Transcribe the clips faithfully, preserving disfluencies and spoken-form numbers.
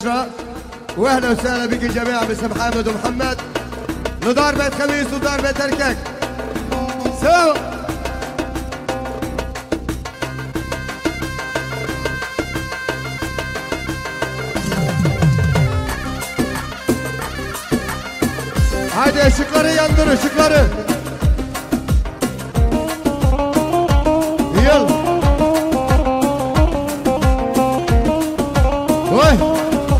واهلا وسهلا بك الجميع باسم محمد ومحمد لدار بيت خميس ودار بيت الكك سوا. Haydi ışıkları yandırın, ışıkları. Yıl. Oy.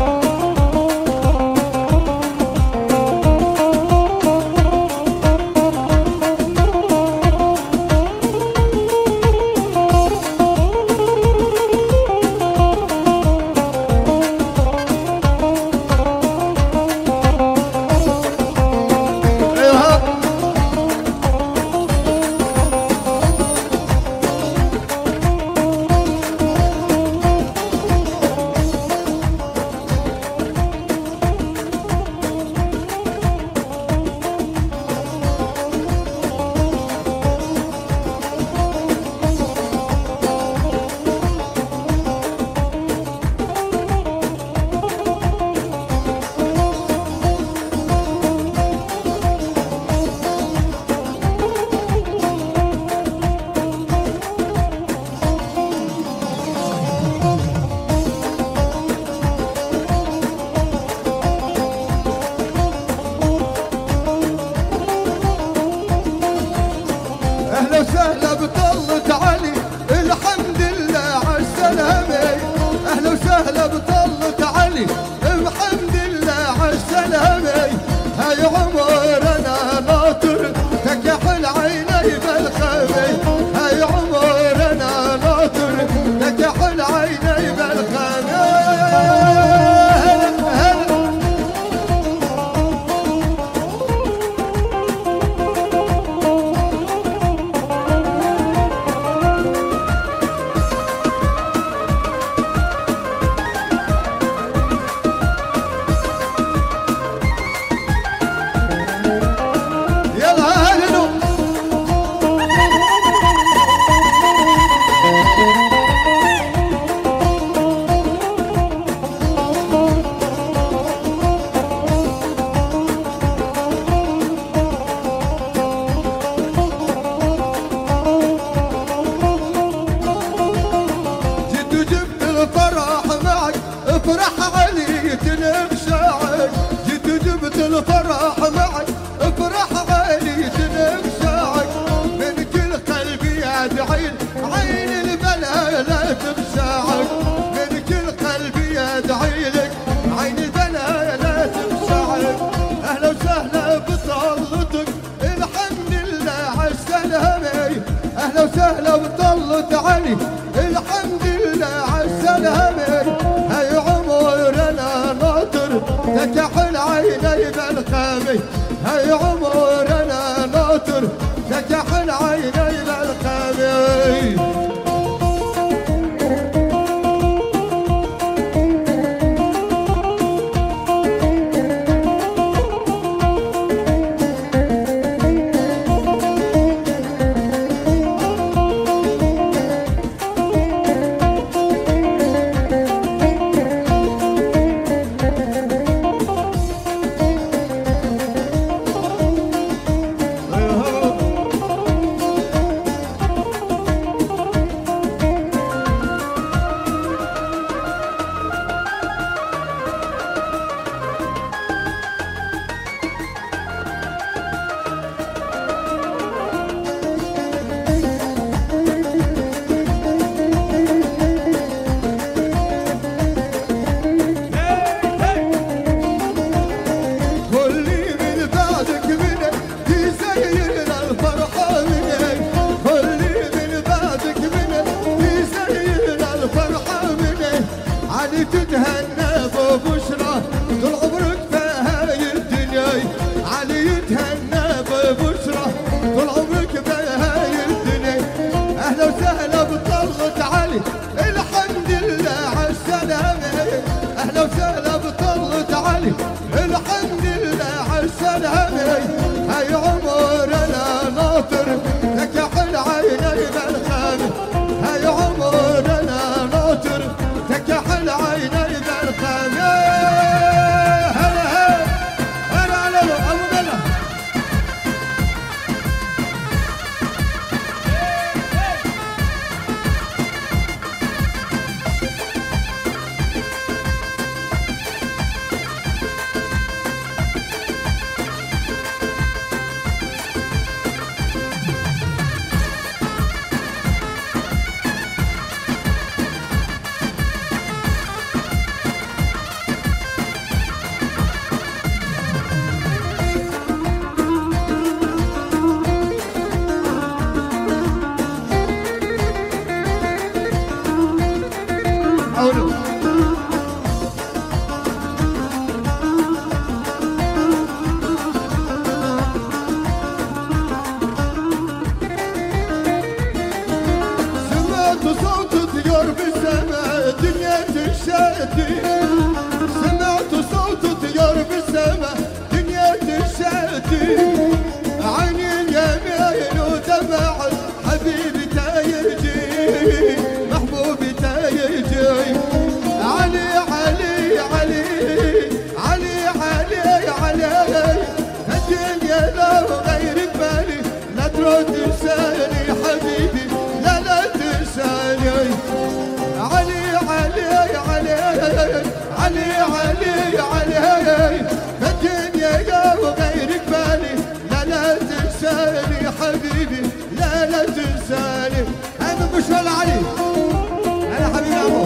اهلا وسهلا بطلة علي الحمد لله عالسلامة. اهلا وسهلا بطلة علي الحمد لله عالسلامة. هاي عمرنا ناطر تكحل عيني بالخيمة. هاي عمرنا ناطر تكحل عيني بالخيمة. افرح علي تنفشعك. جيت وجبت الفرح معك. افرح علي تنفشعك. من كل قلبي ادعي عين البلا لا تفشعك. من كل قلبي ادعي لك عين البلا لا تفشعك. اهلا وسهلا بطلتك الحمد لله عالسلامة. اهلا وسهلا بطلة علي الحمد لله عالسلامة. هاي عمرنا ناطر تكحل عيني بالخامي. هاي عمرنا ناطر تكحل عيني بالخامي. علي علي علي الدنيا يا وغيرك بالي لا لا تنساني حبيبي لا لا تنساني انا مش ولا علي انا حبيبي عمو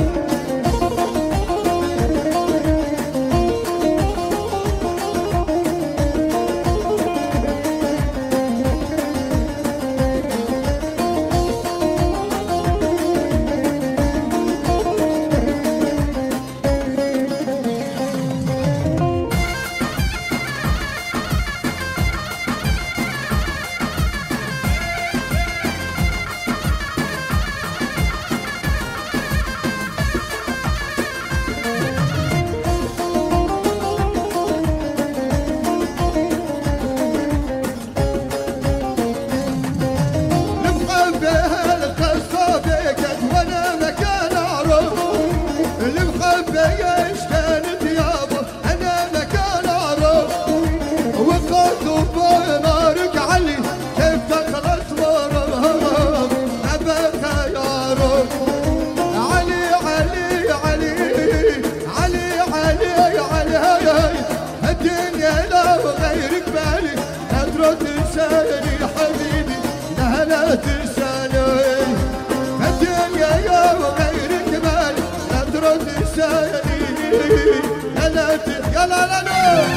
يلا لا لا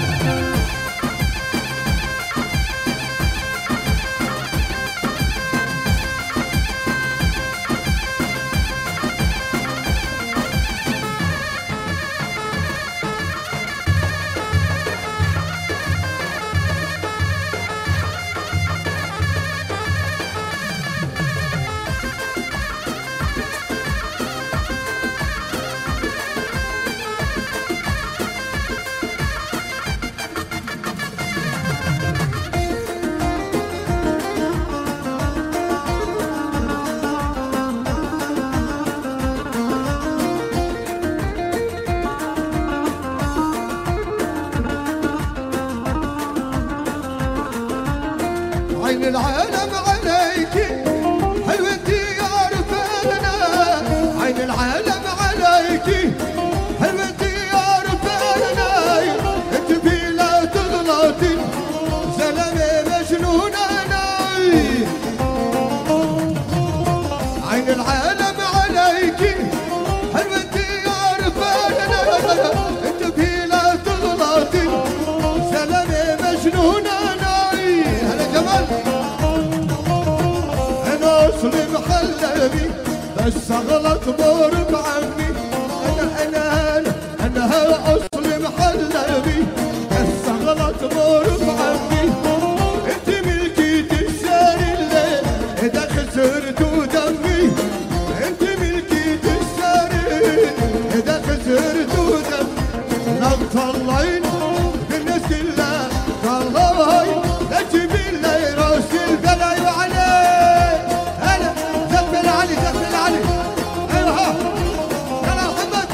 عين العالم عليكي حلوة انتي يا رفاقنا عين العالم عليكي حلوة انتي يا رفاقنا انت بلا تغلطي زلمة مجنون انا عين العالم عليكي حلوة انتي يا رفاقنا انت بلا تغلطي زلمة مجنون انا انا اصلي محلبي بس اغلط مورك عني انا انا انا انا اصلي محلبي بس اغلط مورك عني انت ملكي تساري الليل اذا خسرت دمي انت ملكي تساري اذا خسرت دمي لا تطلعين بالناس كلها طلعي لا تجيبين لي راسي البلا وعلي انا زفل علي زفل علي ايوه ها يلا محمد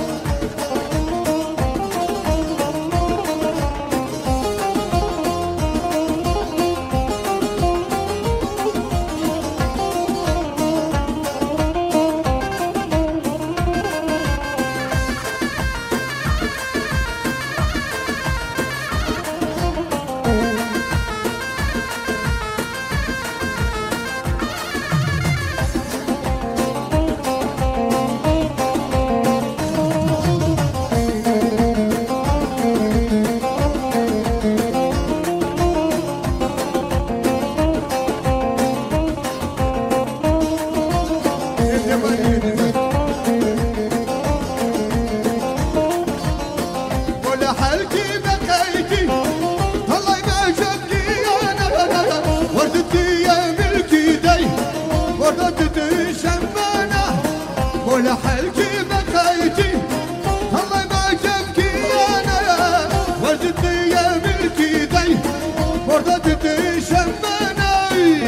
ولا حلقي بكيتي الله ما جبكي انا وردتني يا ملكي دي وردتني شماني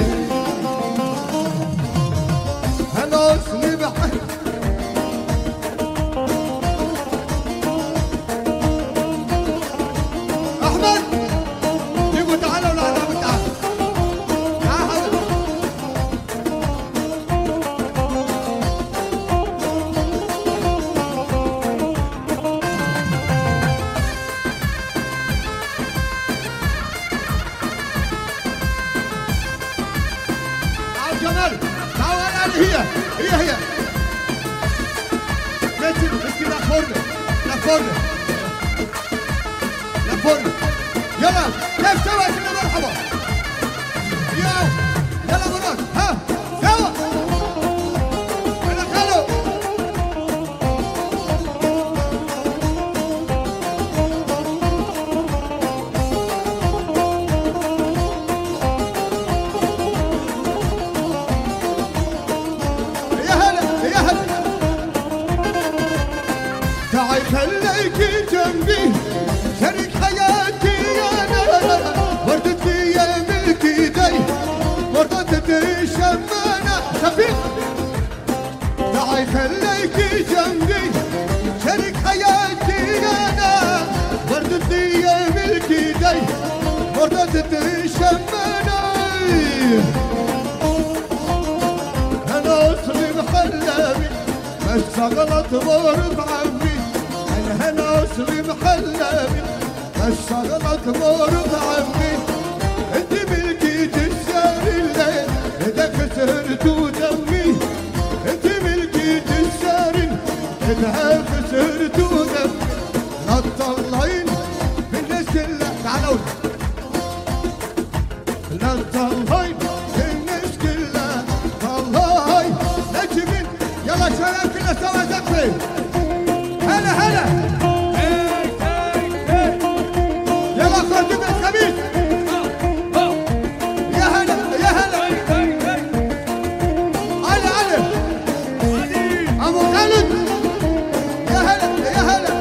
انا اصلي بحب فرن يا فرن يلا كيف سوى كنا مرحبا يلا يلا مرات ها سوا يلا خلو يا هلا يا هلا تعي خليكي جنبي شريك حياتي انا وردت في ملك ايدي وردت الشمانة شفيق تعي خليكي جنبي شريك حياتي انا وردت في ملك ايدي وردت الشمانة انا اصلي محلمي بس غلط ورد عمي انا اصلي محلمي بس غلط ورد عمي انت ملكي تسهر الليل اذا خسرت دمي انت ملكي تسهر اذا خسرت دمي لا تطلعين بالناس كلها تعالوا لا تطلعين بالناس كلها طلعي نجمين يلا شباب كلنا سوا زقفي هلا هلا يلا خرجوا من الخميس يا هلا يا هلا علي علي ابو خالد يا هلا يا هلا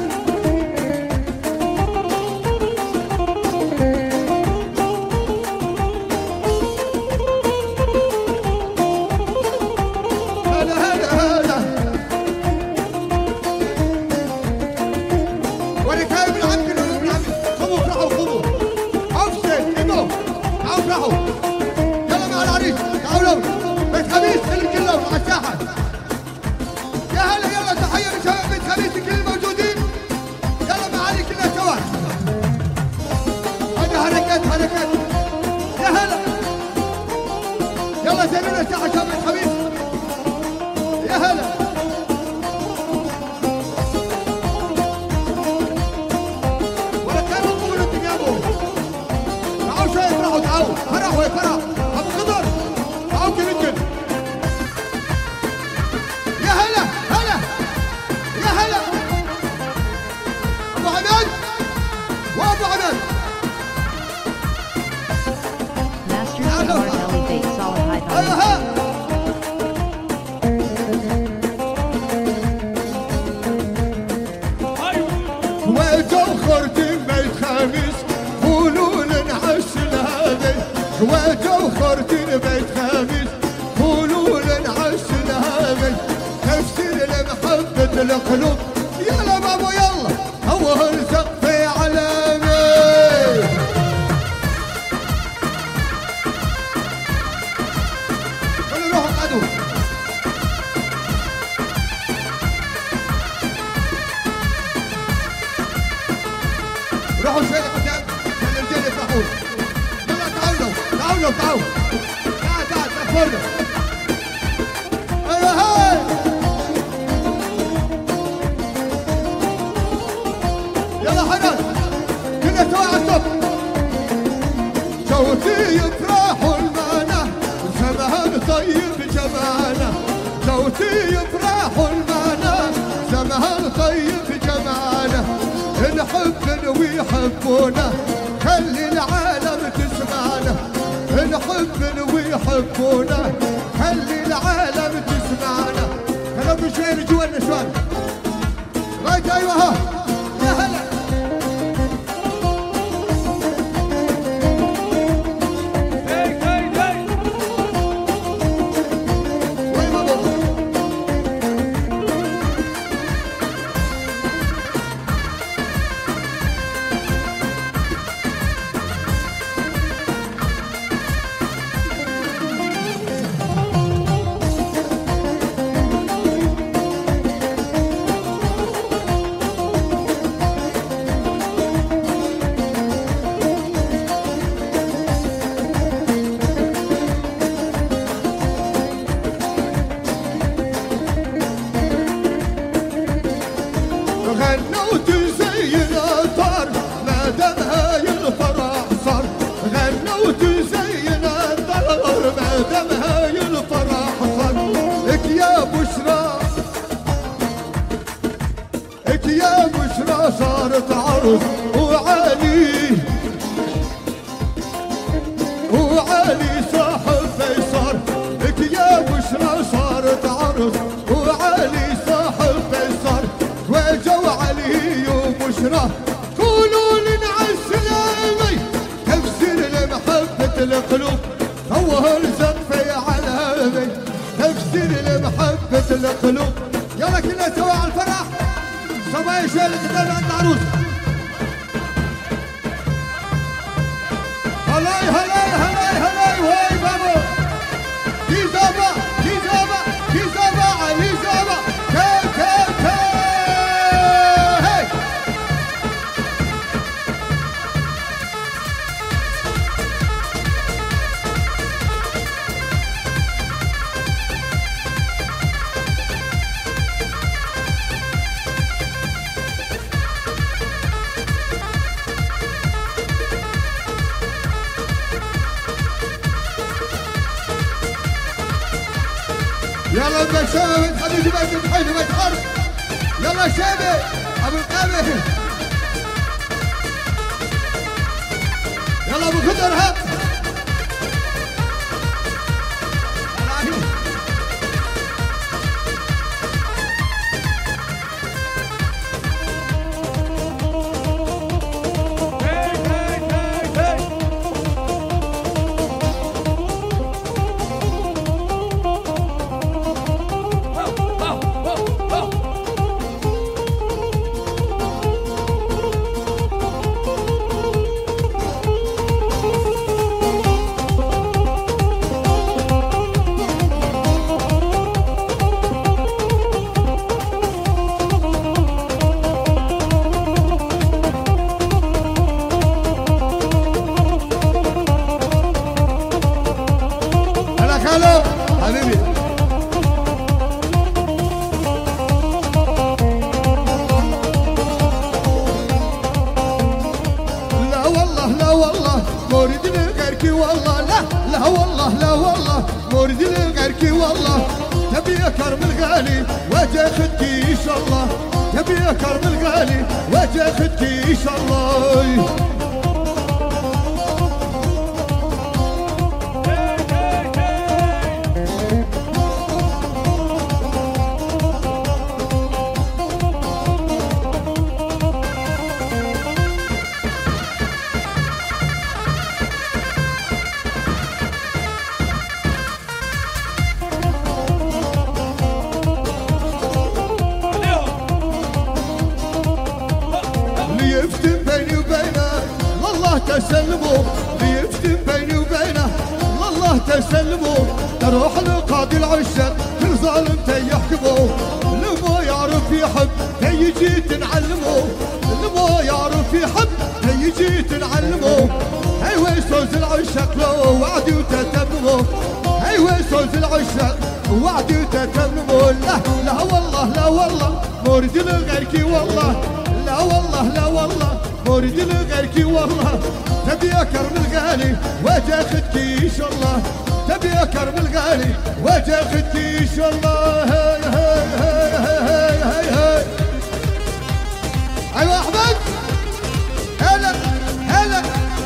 هلا هلا هلا وركاية بالعبد الأولو بالعبد خذوا افرحوا خذوا أفسد إنه تعالوا افرحوا يلا مع العريس تعالوا بيت خميس اللي كلهم على الساحة يا هلا يلا تحية لشباب بيت خميس الكل الموجودين يلا مع علي كلنا سوا هذه حركات حركات يا هلا يلا زينوا الساحة شباب بيت خميس يا هلا تعالوا فرحوا يا فرح ابو خضر تعالوا كلكم يا هلا هلا يا هلا ابو عماد وابو عماد Master Guitar Elevate Solid High ايوه Volume. ها وجو خرتم بيت خميس قولوا لنعش الهذي وجو خرتم بيت خميس قولوا لنعش الهذي تفسير لمحبة القلوب يلا بابا يلا اول سقفي علامي خلوا روحوا قعدوا روحوا شوي قدام عشان الرجال يفرحون يلا تعالوا تعالوا تعالوا تعال تعال تفرنا ايوه هاي يلا حنان كلنا سوا على الصف صوتي يفرح المعنى زمان طيب جمالنا صوتي يفرح المعنى زمان طيب جمالنا نحب ويحبونا خلي العالم تسمعنا نحب ويحبونا خلي العالم تسمعنا هلا بشوي جوا النسوان رايت ايوه ها يا هلا وين بابا عروس وعلي وعلي صاحب فيصل لك يا بشرى صارت عروس وعلي صاحب فيصل وجو علي وبشرى قولوا لنا عالسلامي تفسير لمحبة القلوب هو الزقفي علامي تفسير لمحبة القلوب يلا كلنا سوا على الفرح صبايا شوية قدام عند العروس هلاي هلاي هلاي هلاي وهاي بابا دي زابا دي زابا دي زابا علي زابا كي كي كي هي يلا بشوي حبيبي بيت الحين بيت حرب يلا شابي ابو القابي يلا ابو خضر هات حبيبي لا والله لا والله مريد لغيرك والله لا لا والله لا والله مريد لغيرك والله تبي كرم الغالي وجه خدتي ان شاء الله تبي كرم الغالي وجه خدتي ان شاء الله ليفتن بيني وبينك لله تسلموا ليفتن بيني وبينك لله تسلموا تروح لقاضي العشق كل ظالم تيحكمه لما يعرف يحب تيجي تنعلمه لما يعرف يحب تيجي تنعلمه ايوه صوت العشق لو وعدي وتتممه ايوه صوت العشق وعدي وتتممه لا لا والله لا والله مريد لغيرك والله لا والله لا والله مريد لغيرك والله تبي كرم الغالي وجه خدتي ان شاء الله تبي كرم الغالي وجه خدتي ان شاء الله هاي هاي هاي هاي هاي هاي ايوه احمد هلا هلا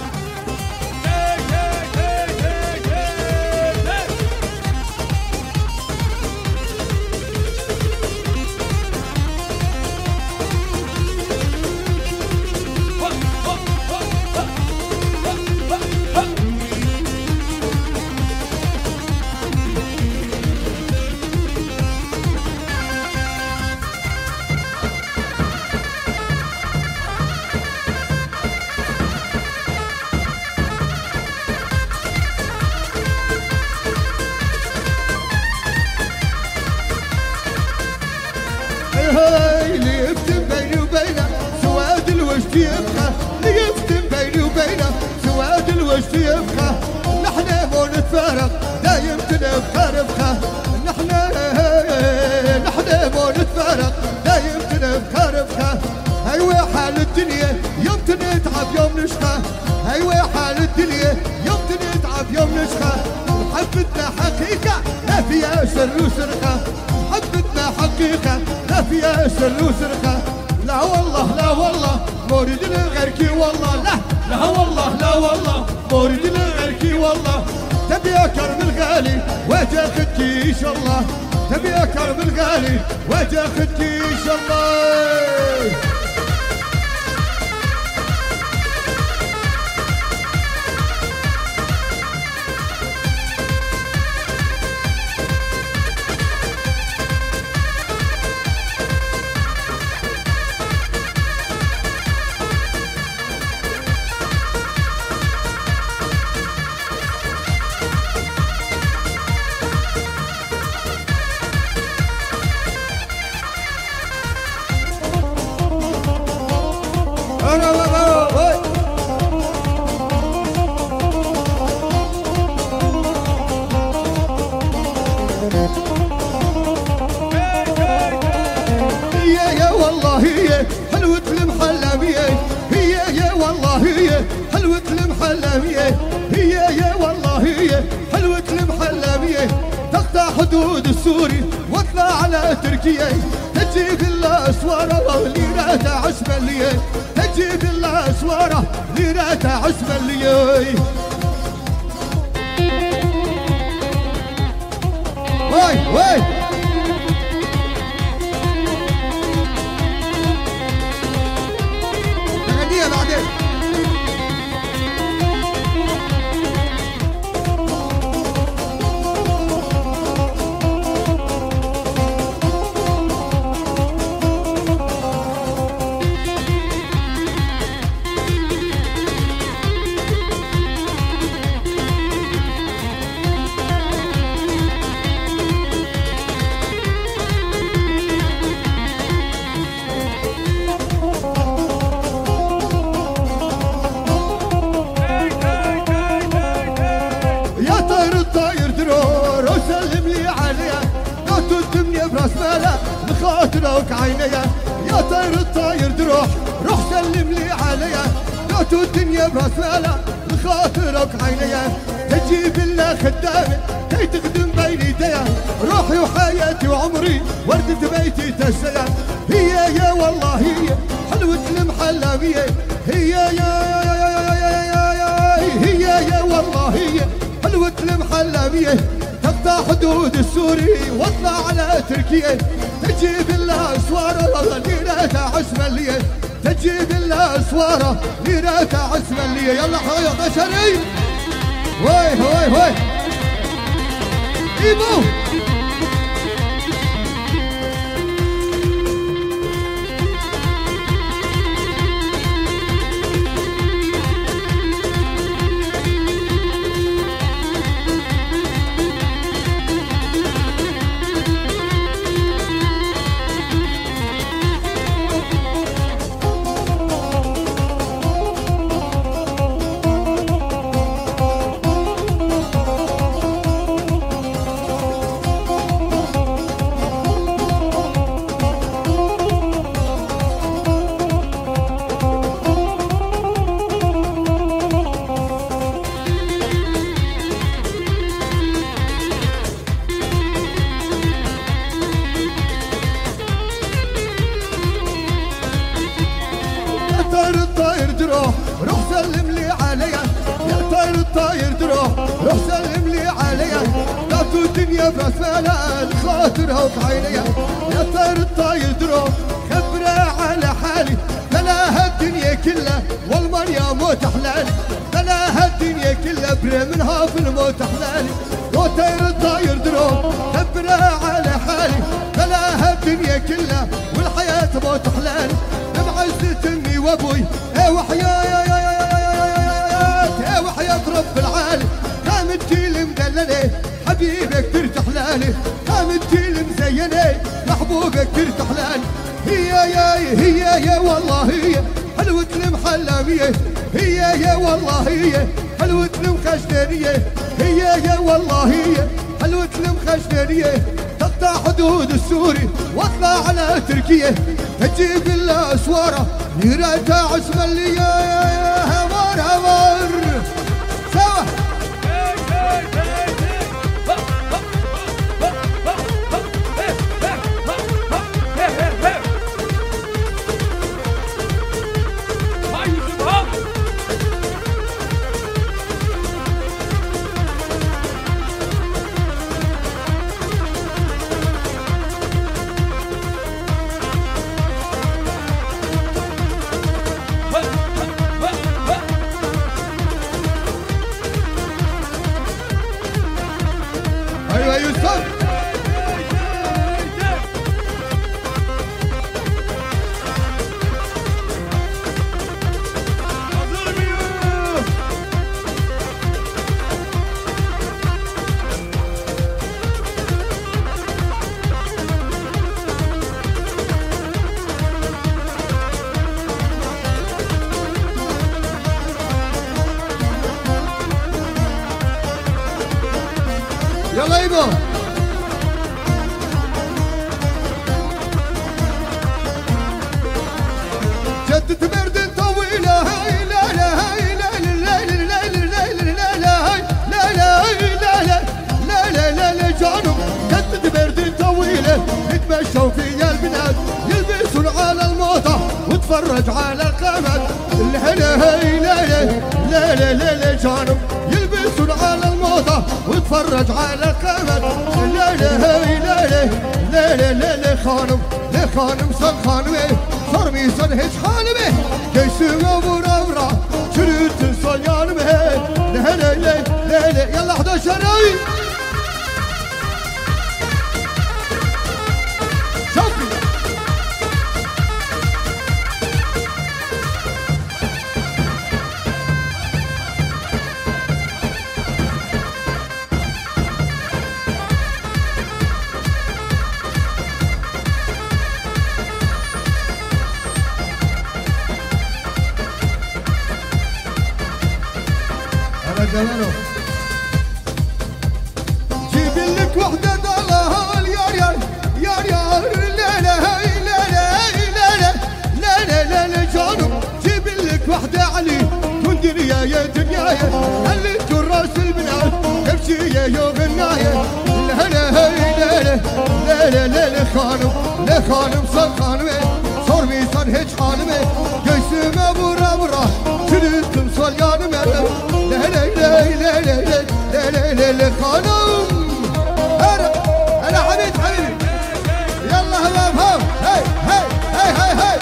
هاي ليفتن بيني وبينه سواد الوجد يبقى ليفتن بيني وبينه سواد الوجد يبقى نحن مو نتفارق دايم تنبقى ربقى نحن نحن مو نتفارق دايم تنبقى ربقى ايوه حال الدنيا يوم تنتعب يوم نشقى ايوه حال الدنيا يوم تنتعب يوم نشقى محبتنا حقيقة لا فيها سر وسرقة محبتنا حقيقة لا فيها سر وسرقة لا والله لا والله مورد لغيرك والله لا لا والله لا والله مورد لغيرك والله تبي كرم الغالي وجه خدك ان شاء الله تبي كرم الغالي وجه خدك ان شاء الله حلوة المحلمية هي يا والله هي حلوة المحلمية هي يا والله هي حلوة المحلمية تقطع حدود السوري واطلع على تركيا تجيب الاسوارة ليرة عسبلية تجيب الاسوارة ليرة عسبلية واي واي بعدين براس مالا بخاطرك عينيا يا طير الطاير دروح روح سلم لي عليا لو الدنيا براس مالا بخاطرك عينيا تجيب لنا خدامه كي تخدم بين ايديا روحي وحياتي وعمري وردة بيتي تسيا هي يا والله هي حلوة المحلمية هي يا يا يا يا يا يا هي يا والله هي حلوة المحلمية تقطع حدود السوري واطلع على تركيا تجيب الاسواره ليرة عسملية تجيب الاسواره ليرة عسملية يلا حيا بشري وي وي وي ايبو روح سلم لي عليا يا طاير الطاير دروح روح سلم لي عليا لا الدنيا براس مالا خاطرها وبعينيا يا طاير الطاير دروح خبرها على حالي بلاها الدنيا كلها والله يا موت حلالي بلاها الدنيا كلها بري منها في الموت حلالي يا طاير الطاير دروح خبرها على حالي بلاها الدنيا كلها والحياة موت حلالي بعزة امي وابوي ايه وحياة يا يا يا يا يا وحياة رب العالي قامت تيلي مدللي حبيبك ترتاح لالي قامت تيلي مزيني محبوبك ترتاح لالي هي يا هي يا والله هي حلوة المحلمية هي يا والله هي حلوة المخشنانية هي يا والله هي حلوة المخشنانية تقطع حدود السوري واطلع على تركيا تجيب الاسواره ليرة عسملية يا همار همار سوا يلا يبو جدة برد طويلة هاي لا لا هاي لا لا لا لا لا لا لا هاي لا لا لا لا لا لا لا لا جانب جدة برد طويلة يتمشوا في البلاد يلبسون على الموضة وتفرج على القمر الهلا هاي لا لا لا لا لا لا جانب يلبسون على الموضة وتفرج على القمر لا لا هاي لا لا لا لا لا لا خانم لا خانم صن خانمي صار ميسان هيج خانمي كيسو ابورا ورا شريت صيان به لا لا لا لا لا يلا احد عشر شوفي جماله جيب لك وحده ضلال يا يا يا يا لا لا لا لا لا لا لا لا لا لا جانب جيب لك وحده علي تندر يا يا دنيايا اللي جراس البنات تمشي يا يا غنايا لا لا لا لا لا لا لا لا خانم لا خانم صار خانمي صار ميسان هيج خانمي جيسم ابو رابرا شريت صليان لا لا لا لا لا لا لا لا لا خانم انا انا حبيب حبيبي يلا هلا هلا هاي هاي هاي هاي هاي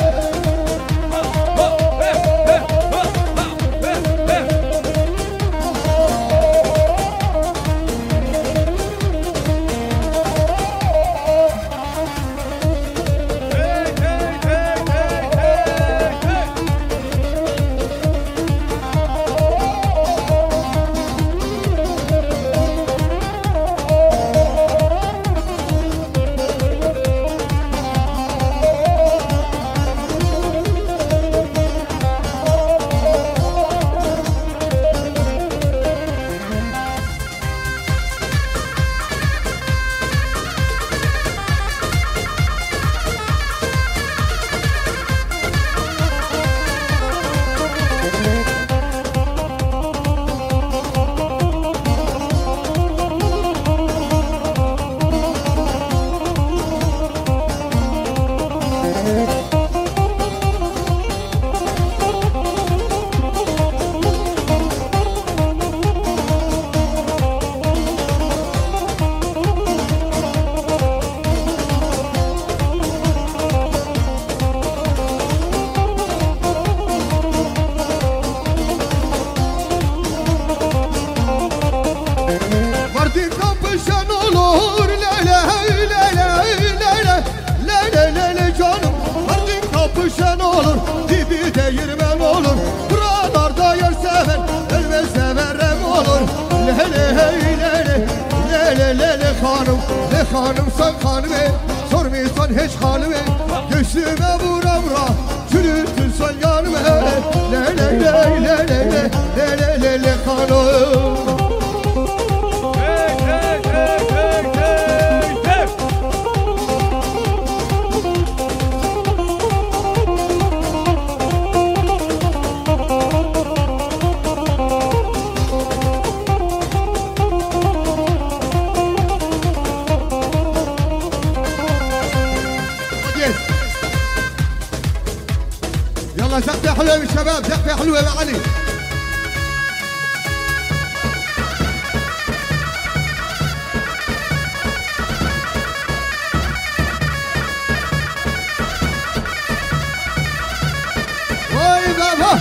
Şen olur, dibi değirmen olur. Buralarda yer seven, ölmezse verem olur. Le le hey le le, le le le le hanım, le hanım sen hanımı, sormuyorsan hiç hanımı. Göğsüme vura vura, çürütün sen yanımı. Le le le le le le, le le le le hanım. يلا سقفة حلوة يا شباب، سقفة حلوة يا علي. واي بابا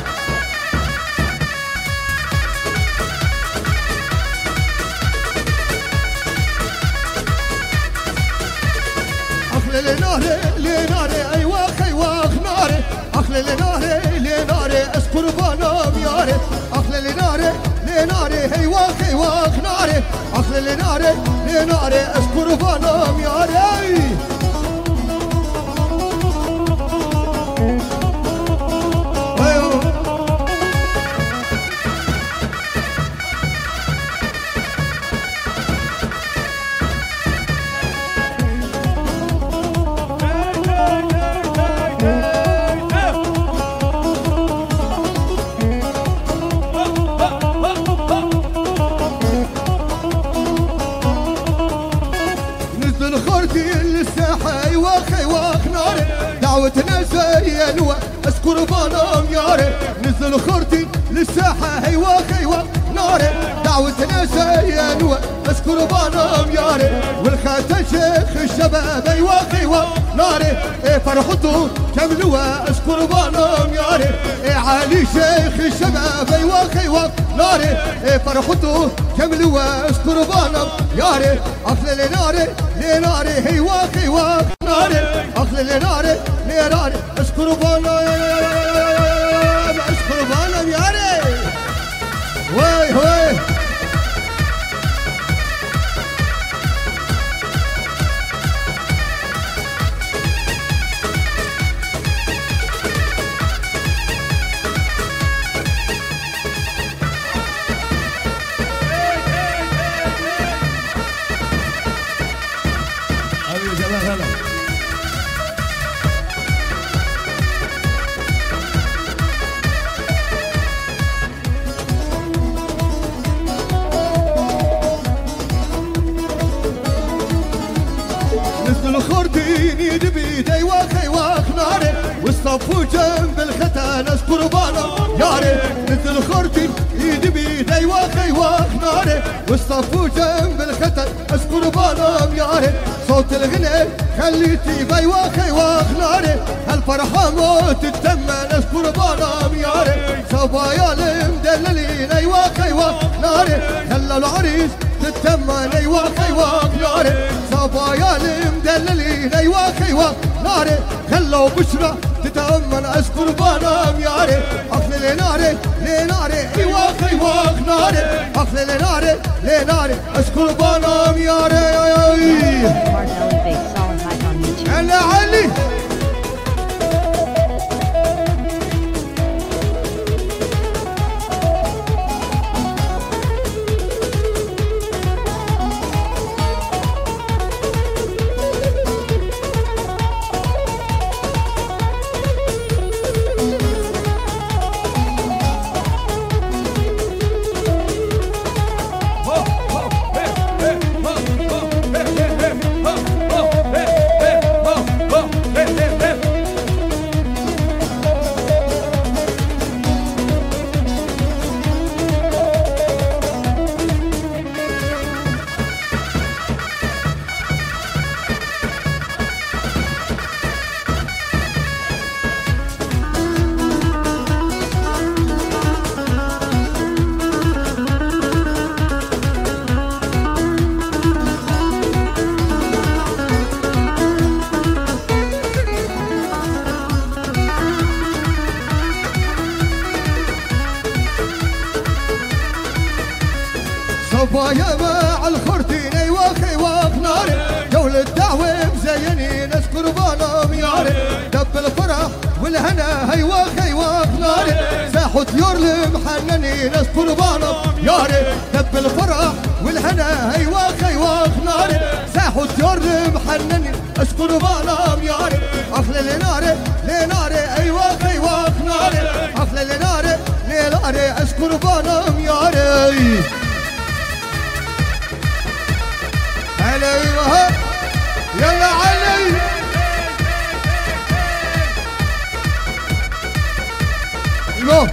أخلي لناري لناري أيواخ أيواخ ناري أخلي لناري لناري أسكر بانام ياري أخلي لناري لناري هيواخ هيواخ ناري أخلي لناري لناري أسكر بانام ياري اشكر بانام ياري نزل خرتي للساحة هيوا خيوا ناري دعوة ناس ينوى اشكر بانام ياري والخاتم شيخ الشباب هيوا خيوا ناري ايه فرحته كملوا اشكر بانام ياري ايه علي شيخ الشباب هيوا خيوا ناري ايه فرحته كملوا اشكر بانام ياري اخلي لي ناري لي ناري هيوا خيوا ناري اخلي لي ناري لي ناري اشكر بانام اشكر بانام ياري وي وي الخردين يدبي دي واخي واخ ناري والصفو جنب الختان اشكر بانام ياري مثل الخردين يدبي دي واخي واخ ناري والصفو جنب الختان اشكر بانام ياري صوت الغنى خليتي بي واخي واخ ناري هالفرحة موت التمن اشكر بانام ياري صبايا المدللين اي واخي واخ ناري خلى العريس تتمن اي واخي واخ ناري صبايا المدللين اي واخي واخ ناري خلوا بشرى تتأمن اشكر بانام ياري اخلي لي ناري لي ناري اي واخي واخ ناري اخلي لي ناري لي ناري اشكر بانام ياري انا علي صبايا مع الخرتين اي واخي واخ ناري جول الدعوة مزينين اشكر بانام ياري دب الفرح والهنا هي واخي واخ ناري ساحوا طيور المحننين اشكر بانام ياري دب الفرح والهنا هي واخي واخ ناري ساحوا طيور المحننين اشكر بانام ياري اخلي لي ناري لي ناري اي واخي واخ ناري اخلي لي ناري لي ناري اشكر بانام ياري ايوه يلا علي ايوه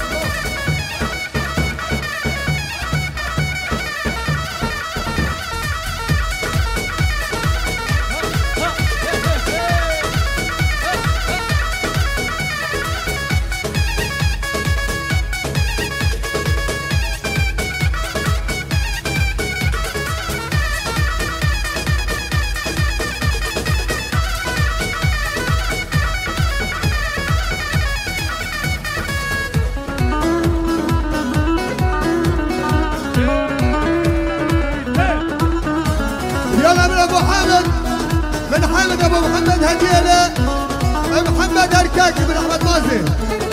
من حامد ابو محمد هدينا محمد اركاكي بن احمد مازن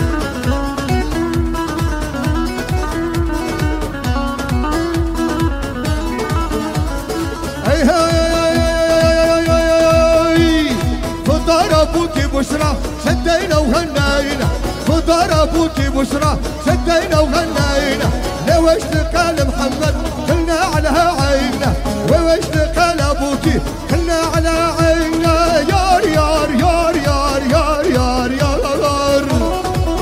هي هي فطار ابوك بشرى شدينا وغنينا فطار ابوك بشرى شدينا وغنينا لو اشتقى لمحمد كلنا على عيننا واشتقى لابوكي كلنا على عيننا يار يار يار يار يار يار يار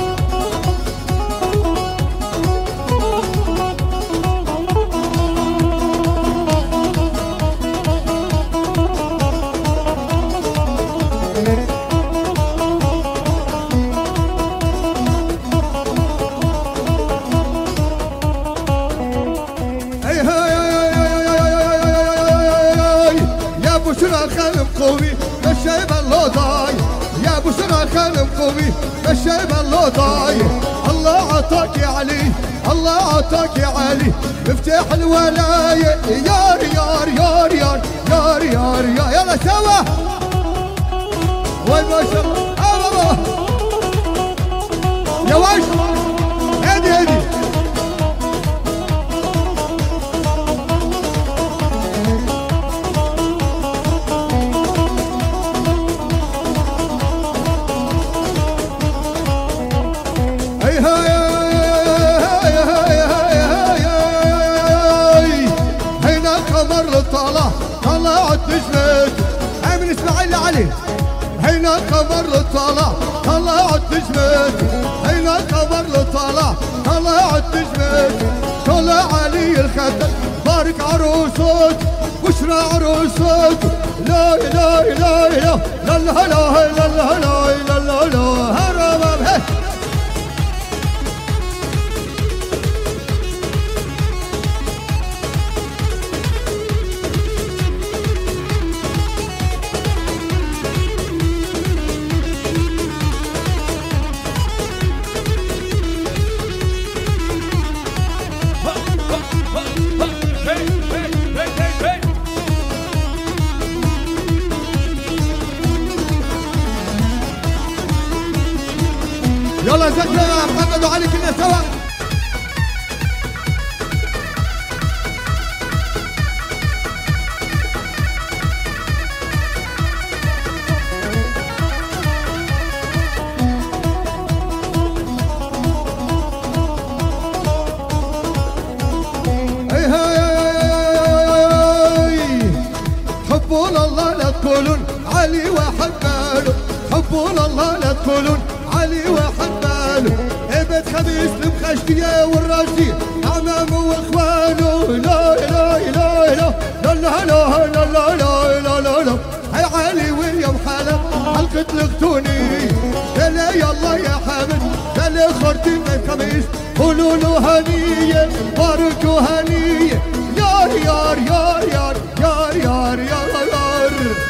كان مقوي بالشيب الله ضايع. الله عطاك يا علي الله عطاك يا علي مفتاح الولاية. يار يار يار يار يار يار يار يلا سوا وين ما شاء الله. آه بابا يا وش هدي هدي طلعت نجمت هاي من اسماعيل علي. هينا قمر طلع طلعت نجمت. هينا قمر طلع طلعت نجمت. طلع علي الختم بارك عروسك بشرى عروسك. لا لا لا لا لا لا لا لا لا لا لا هربا هي يلا زكريا يا محمد وعلي كلنا سوا. اي هاي حبون الله لا تقولون علي واحد باله. حبون الله لا تقولون علي واحد باله. ابد خميس المخشية والراشي عمامه واخوانه. لا لا لا لا لا لا لا لا لا لا لا لا لا هاي علي ويا حلب حلقة لغتوني. لا يلا يا حامد لا خرتي من خميس قولوا له هنية باركوا هنية. يار يار يار يار يار يار يار يار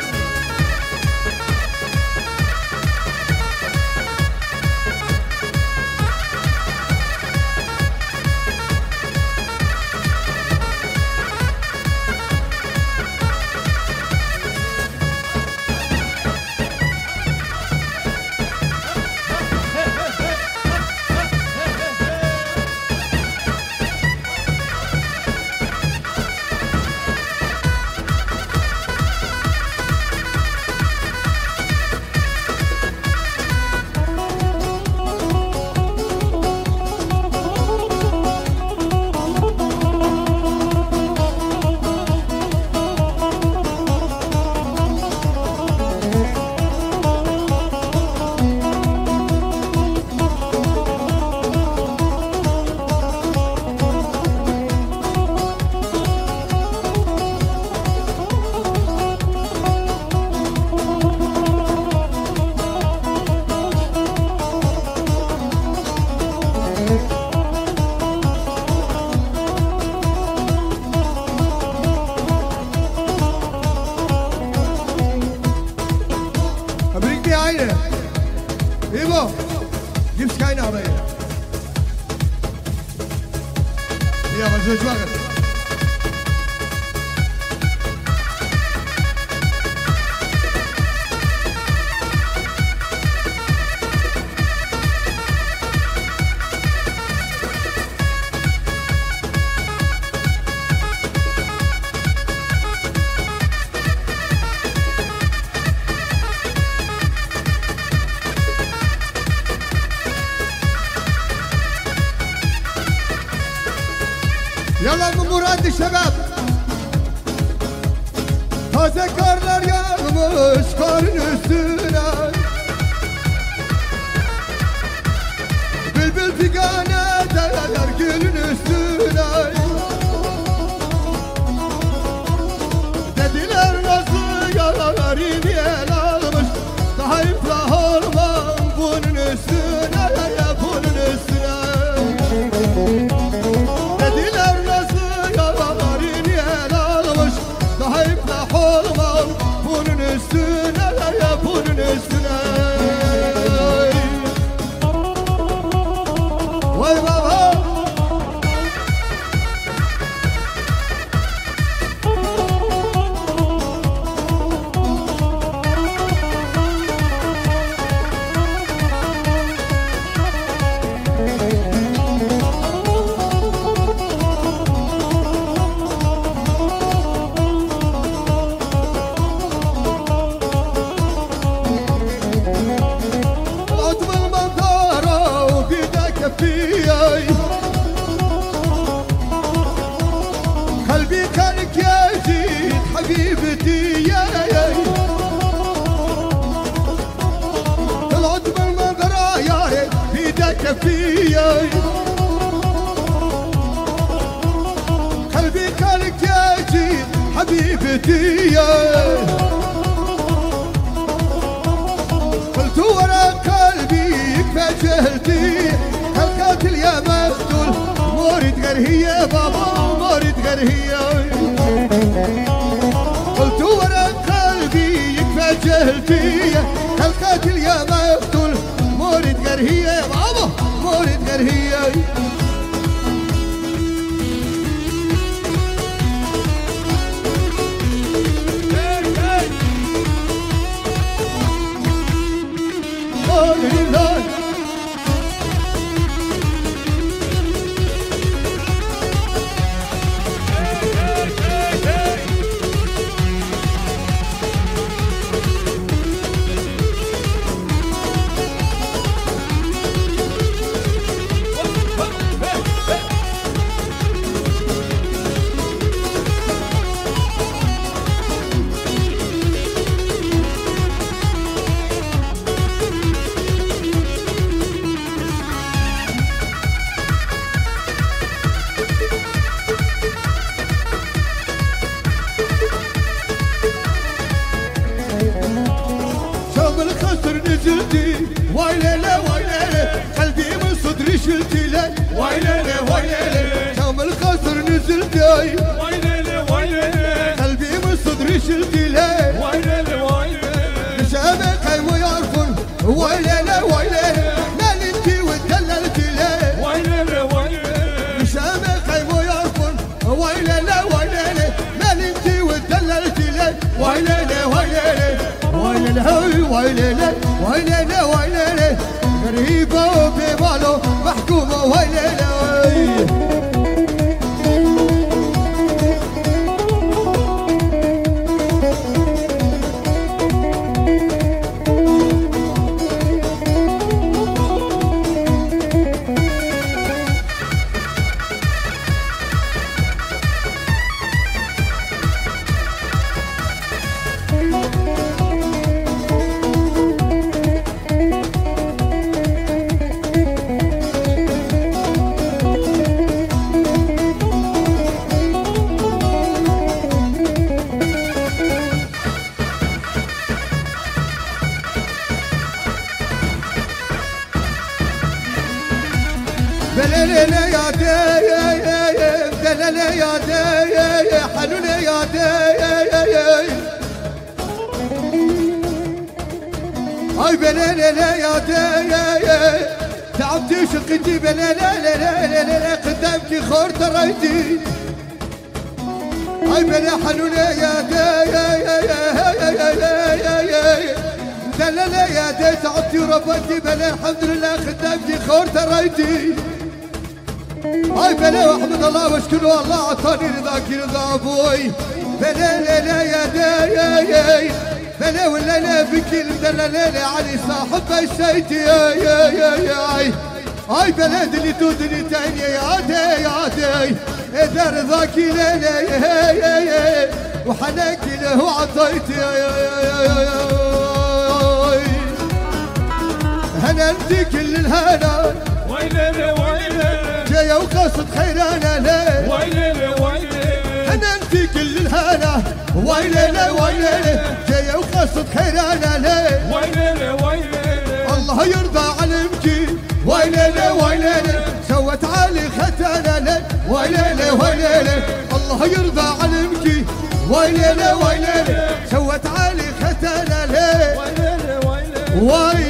ايوه جيب سكاينا عليا يا مزوج وقت. يلا ام مراد الشباب taze karlar yağmış karın üstüne. Bülbül figane değer gülün üstüne. Dediler nasıl yaralar inyen almış. Daha iflah olmam bunun üstüne, bunun üstüne. Dediler nasıl yaralar inyen almış. Daha iflah olmam bunun üstüne, bunun üstüne. وي بابا قلبي كانك يا جيد حبيبتي يا يا طلعت بالمنظرة يا ريت بيدك فيا قلبي كانك يا جيد حبيبتي يا قلت ورا قلبي يكفى جهلتي القاتل يا مقتول مورد غير هي بابا مورد غير هي قلت ورا قلبي يكفى جهلتي القاتل يا مقتول مورد غير هي بابا مورد غير هي واي ليلى واي ليلى قلبي من صدري شلتي له واي ليلى واي ليلى شوم القصر نزلت واي ليلى واي ليلى قلبي من صدري شلتي له واي ليلى واي ليلى مشابك ويعرفون واي ليلى واي ليلى مال انتي وتدللتي له واي ليلى واي ليلى مشابك ويعرفون واي ليلى واي ليلى مال انتي وتدللتي له واي ليلى واي ليلى واي ليلى واي ليلى واي ليلى واي ليلى غريبة وبماله محكومة واي ليلى دلالي يا دي دلالي يا دي حلولي يا دي اي بلالي يا دي تعبتي شقتي بلالي قدامتي خور تريتي اي بلا حلولي يا دي دلالي يا دي تعبتي وربتي بلا الحمد لله خدامتي خور تريتي اي بلا واحمد الله واشكره الله عطاني رضاك رضا ابوي بلا لا يا داي بلا ولا لا بكي المدلة ليلة علي صاحب بيسيتي يا يا يا يا اي بلا دلي تودني تاني يا داي يا داي اذا رضاك ليلة يا يا يا وحناكي له عطيتي يا يا يا يا هنا انت كل الهنا ويلي ويلي جاية وقصد خيرانا ليه ويلي ويلي انا انت كل الهنا ويلي ويلي جاية وقصد خيرانا ليه ويلي ويلي الله يرضى علمكي ويلي ويلي سوت علي ختانا ليه ويلي ويلي الله يرضى علمكي ويلي ويلي سوت علي ختانا ليه ويلي ويلي ويلي